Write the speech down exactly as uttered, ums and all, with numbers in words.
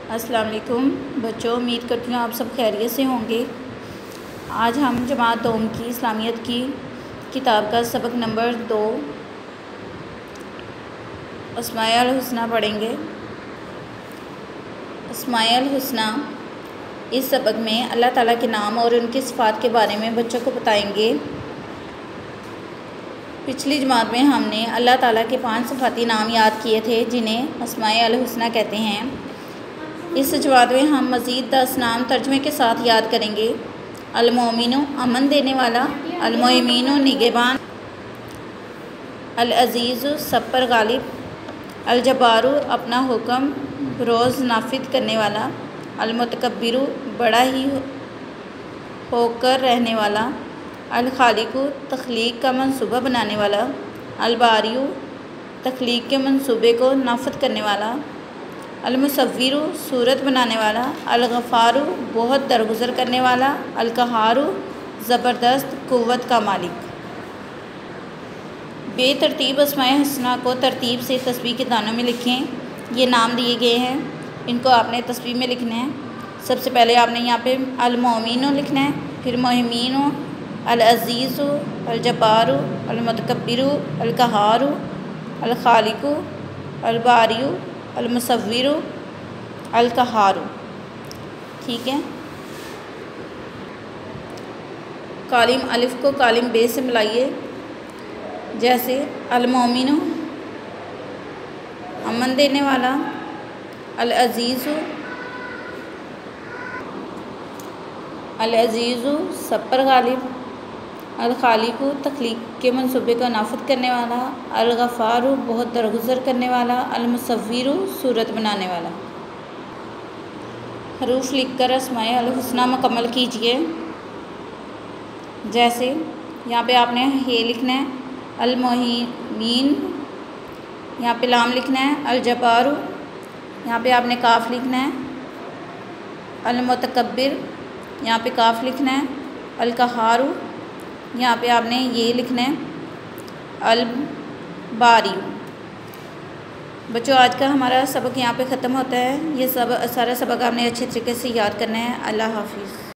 अस्सलाम वालेकुम बच्चों, उम्मीद करती हूँ आप सब खैरियत से होंगे। आज हम जमात दोम की इस्लामियत की किताब का सबक नंबर दो अस्माए अल हुस्ना पढ़ेंगे। अस्माए अल हुस्ना इस सबक में अल्लाह ताला के नाम और उनकी सिफ़ात के बारे में बच्चों को बताएंगे। पिछली जमात में हमने अल्लाह ताला के पांच सिफ़ाती नाम याद किए थे जिन्हें अस्माए अल हुस्ना कहते हैं। इस जमात में हम मज़ीद दस नाम तर्जमे के साथ याद करेंगे। अल-मोमिनु अमन देने वाला, अल-मोमिनु निगहबान, अल-अज़ीज़ु सब पर गालिब, अल-जब्बारु अपना हुक्म रोज़ नाफिद करने वाला, अल-मुतकब्बिरु बड़ा ही होकर रहने वाला, अल-खालिकु तख्लीक का मंसूबा बनाने वाला, अल-बारियु तख्लीक के मंसूबे को नाफिद करने वाला, अल-मुसव्विरु सूरत बनाने वाला, अल-गफ़ारु बहुत दरगुज़र करने वाला, अल-क़हारु ज़बरदस्त क़ुव्वत का मालिक। बेतरतीब अस्माए हुस्ना को तरतीब से तस्बीह के दानों में लिखें। ये नाम दिए गए हैं, इनको आपने तस्बीह में लिखना है। सबसे पहले आपने यहाँ पे अल-मोमिनु लिखना है, फिर मोमिनु, अल-अज़ीज़ु, अल-जब्बारु, अल-मुतकब्बिरु, अल-क़हारु, अल-खालिकु, अल-बारियु, अल-मुसव्विरु, अल-क़हारु। ठीक है। कालिम अलिफ को कालिम बे से मिलाइए। जैसे अल-मोमिनु अमन देने वाला, अल-अज़ीज़ु अल-अज़ीज़ु सब पर गालिब, अल-खालिकु तख्लीक के मंसूबे को नाफिद करने वाला, अल-गफ़ारु बहुत दरगुज़र करने वाला, अल-मुसव्विरु सूरत बनाने वाला। हरूफ लिखकर अस्माए अल हुस्ना मुकम्मल कीजिए। जैसे यहाँ पे आपने हे लिखना है, अल-मोहिमीन, यहाँ पे लाम लिखना है, अल-जब्बारु, यहाँ पे आपने काफ लिखना है, अल-मुतकब्बिर, यहाँ पे काफ लिखना है, अल-क़हारु, यहाँ पे आपने ये लिखना है, अल-बारियु। बच्चों, आज का हमारा सबक यहाँ पे ख़त्म होता है। ये सब सारा सबक आपने अच्छे तरीके से याद करना है। अल्लाह हाफ़िज़।